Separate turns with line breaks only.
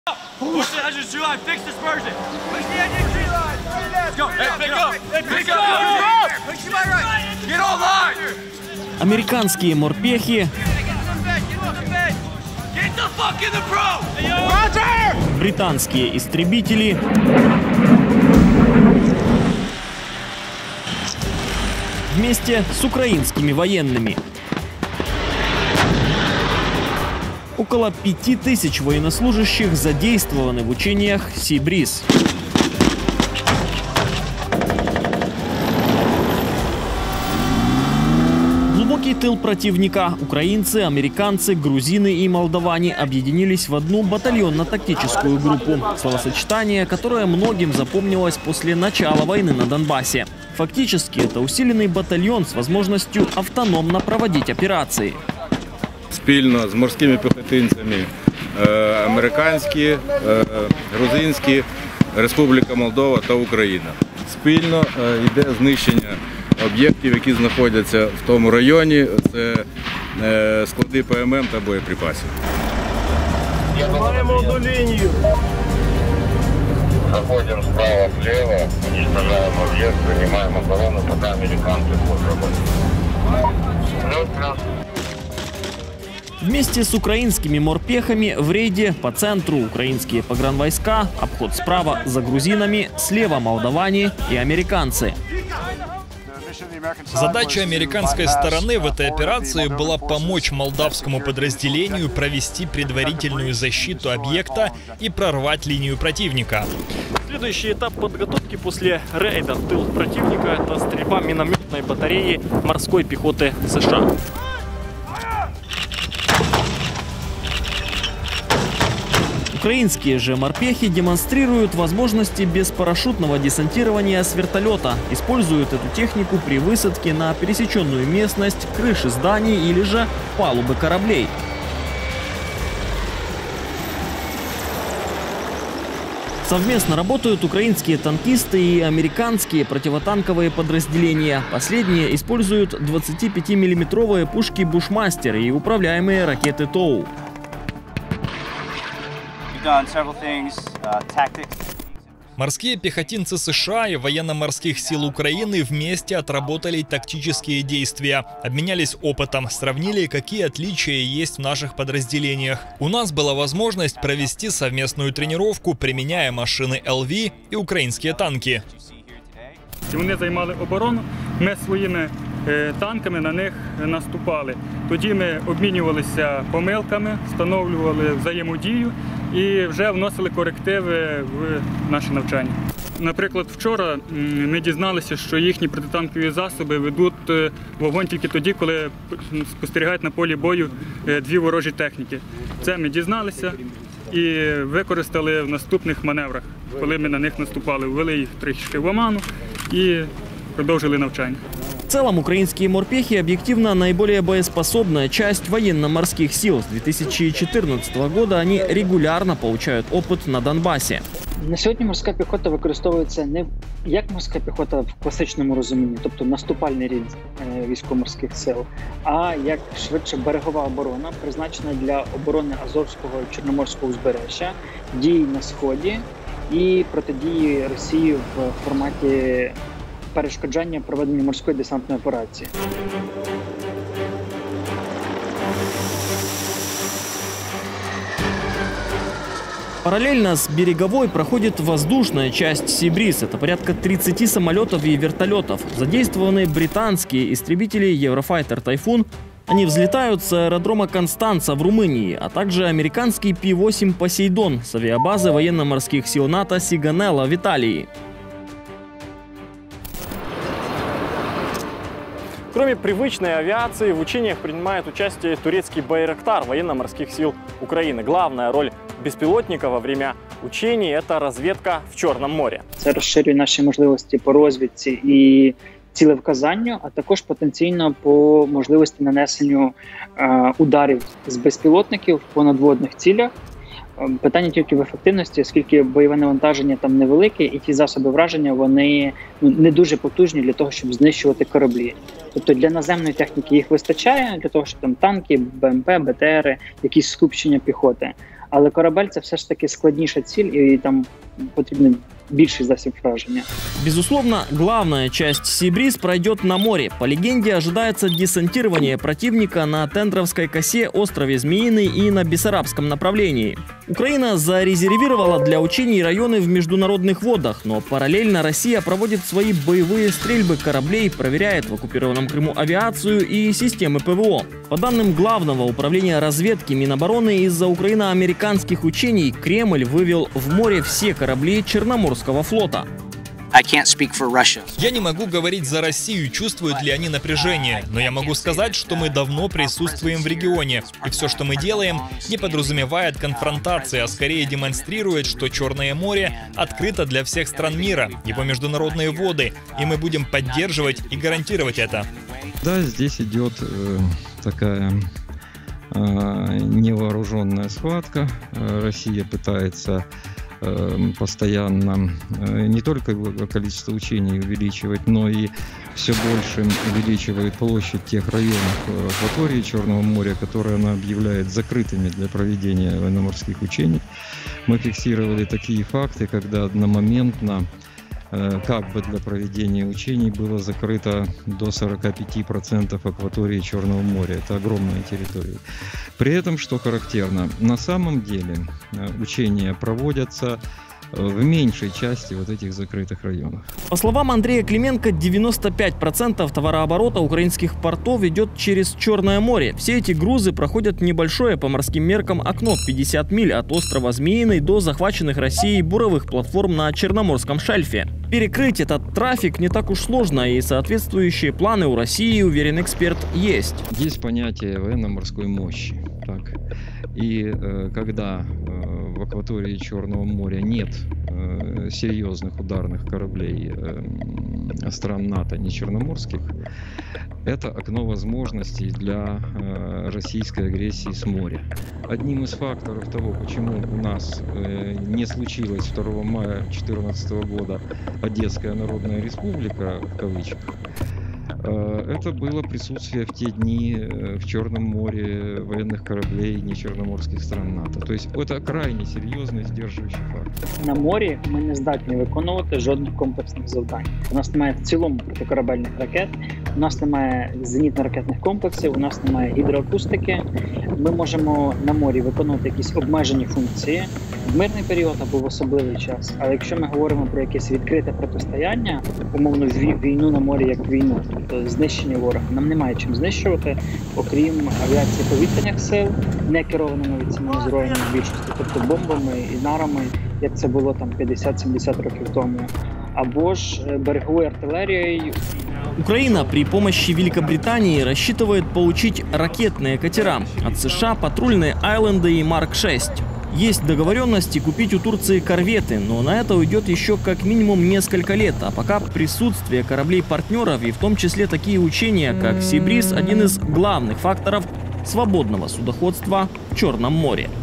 Push the edge of the tree line, fix dispersion. Push the edge of the tree line. Let's go. Hey, pick up. Pick up. Push to my right. Get on line.
Американские морпехи,
Get the fuck in the pro. Roger.
британские истребители вместе с украинскими военными. Около 5000 военнослужащих задействованы в учениях Sea Breeze. Глубокий тыл противника украинцы, американцы, грузины и молдаване объединились в одну батальонно-тактическую группу. Словосочетание, которое многим запомнилось после начала войны на Донбассе. Фактически это усиленный батальон с возможностью автономно проводить операции.
Спільно з морськими піхотинцями американські, грузинські, Республіка Молдова та Україна. Спільно йде знищення об'єктів, які знаходяться в тому районі. Це склади ПММ та боєприпасів.
Маємо одну лінію.
Заходим справа-влево, уничтожаем объект, занимаем оборону, пока американцы будут работать. Плюс-плюс.
Вместе с украинскими морпехами в рейде по центру украинские погранвойска, обход справа за грузинами, слева молдаване и американцы.
Задача американской стороны в этой операции была помочь молдавскому подразделению провести предварительную защиту объекта и прорвать линию противника.
Следующий этап подготовки после рейда в тыл противника – это стрельба минометной батареи морской пехоты США.
Украинские же морпехи демонстрируют возможности беспарашютного десантирования с вертолета, используют эту технику при высадке на пересеченную местность, крыши зданий или же палубы кораблей. Совместно работают украинские танкисты и американские противотанковые подразделения. Последние используют 25-миллиметровые пушки «Бушмастер» и управляемые ракеты «Тоу».
Морские пехотинцы США и военно-морских сил Украины вместе отработали тактические действия, обменялись опытом, сравнили, какие отличия есть в наших подразделениях. У нас была возможность провести совместную тренировку, применяя машины ЛВ и украинские танки.
Вони займали оборону, ми своїми танками на них наступали. Тоді ми обмінювалися помилками, встановлювали взаємодію і вже вносили корективи в наше навчання. Наприклад, вчора ми дізналися, що їхні протитанкові засоби ведуть вогонь тільки тоді, коли спостерігають на полі бою дві ворожі техніки. Це ми дізналися і використали в наступних маневрах, коли ми на них наступали, ввели їх трішки в оману і продовжили навчання.
В целом, украинские морпехи объективно наиболее боеспособная часть военно-морских сил. С 2014 года они регулярно получают опыт на Донбассе.
На сьогодні морська піхота використовується не як морська піхота в класичному розумінні, тобто наступальний рід військово-морських сил, а як швидше берегова оборона, призначена для оборони Азовського і Чорноморського узбережжя, дій на Сході і протидії Росії в форматі перешкоджання проведення морської десантної операції.
Параллельно с береговой проходит воздушная часть Sea Breeze. Это порядка 30 самолетов и вертолетов. Задействованы британские истребители Eurofighter Typhoon. Они взлетают с аэродрома Констанца в Румынии, а также американский P-8 Посейдон с авиабазы военно-морских сил НАТО Сиганелла в Италии.
Кроме привычной авиации, в учениях принимает участие турецкий Байрактар военно-морских сил Украины. Главная роль беспилотника во время учений – это разведка в Черном море.
Це розширює наші можливості по розвідці і цілевказанню, а також потенційно по можливості нанесенню ударів з безпілотників по надводних цілях. Питання тільки в ефективності, оскільки бойове навантаження там невелике, і ті засоби враження, вони не дуже потужні для того, щоб знищувати кораблі. Тобто для наземної техніки їх вистачає, для того, щоб там танки, БМП, БТРи, якісь скупчення піхоти. Але корабель – це все ж таки складніша ціль, і там потрібен більший засіб враження.
Безусловно, главная часть «Сибриз» пройдет на море. По легенде, ожидается десантирование противника на Тендровской косе, острове Змеиный и на Бессарабском направлении. Украина зарезервировала для учений районы в международных водах, но параллельно Россия проводит свои боевые стрельбы кораблей, проверяет в оккупированном Крыму авиацию и системы ПВО. По данным Главного управления разведки Минобороны, из-за украино-американских учений Кремль вывел в море все корабли Черноморского флота.
Я не могу говорить за Россию, чувствуют ли они напряжение, но я могу сказать, что мы давно присутствуем в регионе, и все, что мы делаем, не подразумевает конфронтации, а скорее демонстрирует, что Черное море открыто для всех стран мира, его международные воды, и мы будем поддерживать и гарантировать это.
Да, здесь идет такая невооруженная схватка. Россия пытается постоянно не только количество учений увеличивать, но и все больше увеличивает площадь тех районов акватории Черного моря, которые она объявляет закрытыми для проведения военно-морских учений. Мы фиксировали такие факты, когда одномоментно как бы для проведения учений было закрыто до 45% акватории Черного моря. Это огромная территория. При этом, что характерно, на самом деле учения проводятся в меньшей части вот этих закрытых районов.
По словам Андрея Клименко, 95% товарооборота украинских портов идет через Черное море. Все эти грузы проходят небольшое по морским меркам окно 50 миль от острова Змеиный до захваченных Россией буровых платформ на Черноморском шельфе. Перекрыть этот трафик не так уж сложно, и соответствующие планы у России, уверен эксперт, есть.
Есть понятие военно-морской мощи. Так. И когда в акватории Черного моря нет серьезных ударных кораблей стран НАТО, не черноморских, это окно возможностей для российской агрессии с моря. Одним из факторов того, почему у нас не случилось 2 мая 2014 года Одесская Народная Республика, в кавычках, это было присутствие в те дни в Черном море военных кораблей не черноморских стран НАТО. То есть это крайне серйозний сдержуючий фактор.
На морі ми не здатні виконувати жодних комплексних завдань. У нас немає в цілому протикорабельних ракет, у нас немає зенітно-ракетних комплексів, у нас немає гідроакустики. Ми можемо на морі виконувати якісь обмежені функції в мирний період або в особливий час. Але якщо ми говоримо про якесь відкрите протистояння, умовно війну на морі як війну, тобто знищення ворога, нам немає чим знищувати, окрім авіації повітряних сил, не керованими авіаційними зброями в більшості, тобто бомбами і нарами, як це було там 50-70 років тому, або ж береговою артилерією.
Украина при помощи Великобритании рассчитывает получить ракетные катера. От США патрульные «Айленды» и «Марк-6». Есть договоренности купить у Турции корветы, но на это уйдет еще как минимум несколько лет, а пока присутствие кораблей-партнеров и в том числе такие учения, как «Сибриз», один из главных факторов свободного судоходства в Черном море.